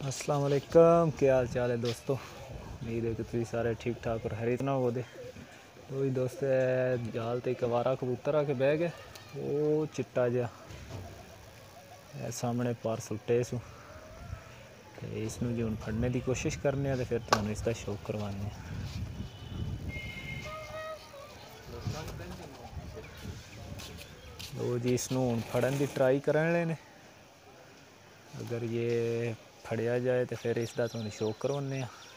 अस्सलाम वालेकुम, क्या हाल चाल है दोस्तों। उम्मीद है कि तुम सारे ठीक ठाक और हरी ना हो दे। तो दोस्त जाल तो एक अवारा कबूतर आके बह गए। वो चिट्टा जहा सामने पार सुट्टे सू तो इसनू जी हूँ फड़ने की कोशिश करने तो फिर तुम इसका शौक करवाने। लो जी इसनू हूँ फड़न की ट्राई करने ने। अगर ये फड़िया जाए तो फिर इसका तुम शौक करवाने।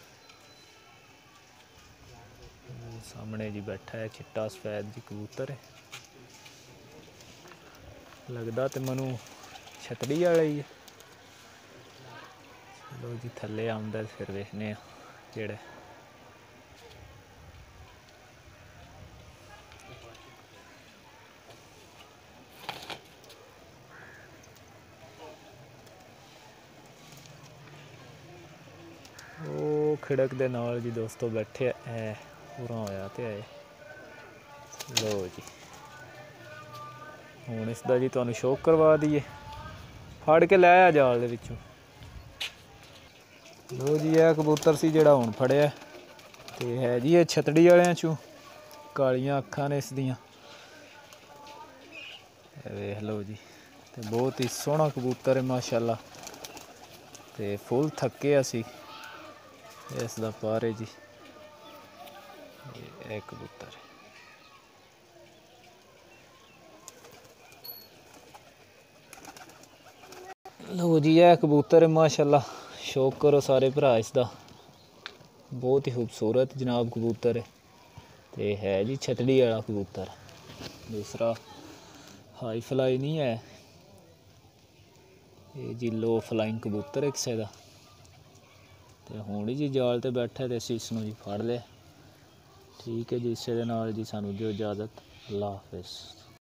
सामने जी बैठा है चिट्टा सफेद जी कबूतर है। लगता तो मनु छतड़ी वाला ही है। चलो जी थले आंदा फिर देखने केड़े। वो खिड़क दे नाल जी दोस्तों बैठे है पूरा होया तो है। लो जी हूँ इसका जी तुहानू शौक करवा दीए। फड़ के लै आ जाल दे विचों। लो जी यह कबूतर सी जिहड़ा हुण फड़िया ते है जी ये छतड़ी वालियां चों। कालियां अखां ने इसदियां। वेख लो जी ते बहुत ही सोहना कबूतर है माशाअल्लाह। ते फुल थके असी इसदा पार है जी। ये कबूतर लो जी यह कबूतर है माशाअल्लाह। शौक करो सारे भरा इसका। बहुत ही खूबसूरत जनाब कबूतर है। तो है जी छतड़ी वाला कबूतर। दूसरा हाई फ्लाई नहीं है ये जी लो फ्लाइंग कबूतर है किसी का। तो हूँ जी जाल ते बैठा तो असी इसनू जी फड़ लिया। ठीक है जी इसे जी सानू दिओ इजाज़त। अल्लाह हाफिज़।